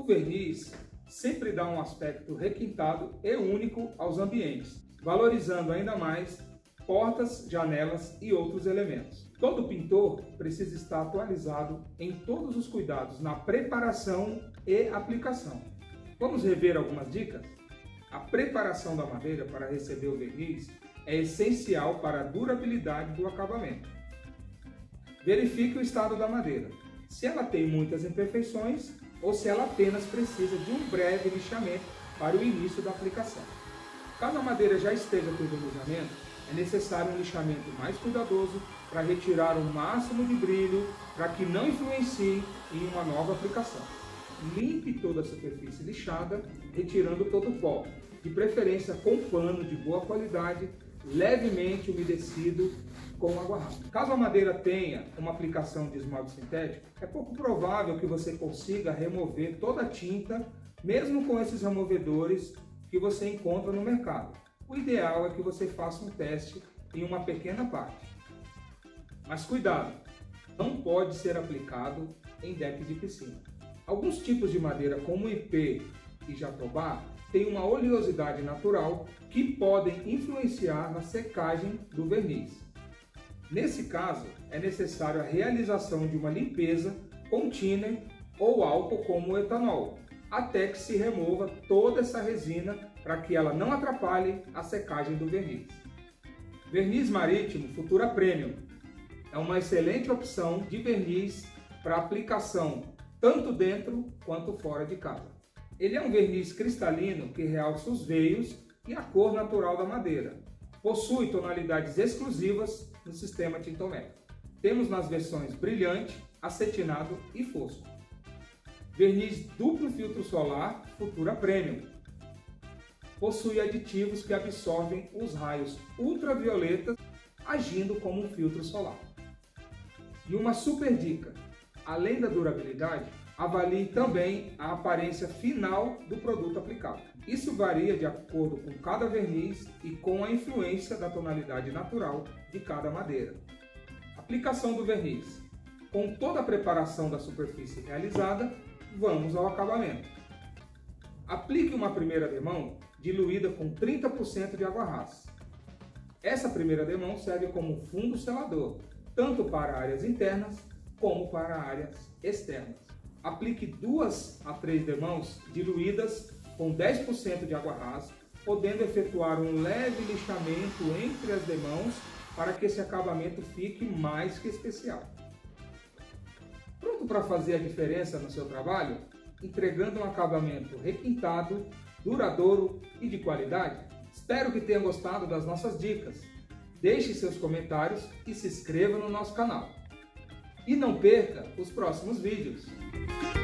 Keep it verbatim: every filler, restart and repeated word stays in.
verniz sempre dá um aspecto requintado e único aos ambientes, valorizando ainda mais portas, janelas e outros elementos. Todo pintor precisa estar atualizado em todos os cuidados na preparação e aplicação. Vamos rever algumas dicas? A preparação da madeira para receber o verniz é essencial para a durabilidade do acabamento. Verifique o estado da madeira, se ela tem muitas imperfeições ou se ela apenas precisa de um breve lixamento para o início da aplicação. Caso a madeira já esteja com envelhecimento, é necessário um lixamento mais cuidadoso para retirar o máximo de brilho para que não influencie em uma nova aplicação. Limpe toda a superfície lixada, retirando todo o pó, de preferência com pano de boa qualidade, levemente umedecido com água rápida. Caso a madeira tenha uma aplicação de esmalte sintético, é pouco provável que você consiga remover toda a tinta, mesmo com esses removedores que você encontra no mercado. O ideal é que você faça um teste em uma pequena parte. Mas cuidado, não pode ser aplicado em deck de piscina. Alguns tipos de madeira, como ipê e jatobá, têm uma oleosidade natural que podem influenciar na secagem do verniz. Nesse caso, é necessário a realização de uma limpeza com thinner ou álcool como o etanol, até que se remova toda essa resina para que ela não atrapalhe a secagem do verniz. Verniz marítimo Futura Premium é uma excelente opção de verniz para aplicação tanto dentro quanto fora de casa. Ele é um verniz cristalino que realça os veios e a cor natural da madeira. Possui tonalidades exclusivas no sistema tintométrico. Temos nas versões brilhante, acetinado e fosco. Verniz duplo filtro solar Futura Premium. Possui aditivos que absorvem os raios ultravioletas, agindo como um filtro solar. E uma super dica: além da durabilidade, avalie também a aparência final do produto aplicado. Isso varia de acordo com cada verniz e com a influência da tonalidade natural de cada madeira. Aplicação do verniz. Com toda a preparação da superfície realizada, vamos ao acabamento. Aplique uma primeira demão diluída com trinta por cento de água rasa. Essa primeira demão serve como fundo selador, tanto para áreas internas como para áreas externas. Aplique duas a três demãos diluídas com dez por cento de água rasa, podendo efetuar um leve lixamento entre as demãos para que esse acabamento fique mais que especial. Pronto para fazer a diferença no seu trabalho, entregando um acabamento requintado, duradouro e de qualidade? Espero que tenham gostado das nossas dicas. Deixe seus comentários e se inscreva no nosso canal. E não perca os próximos vídeos.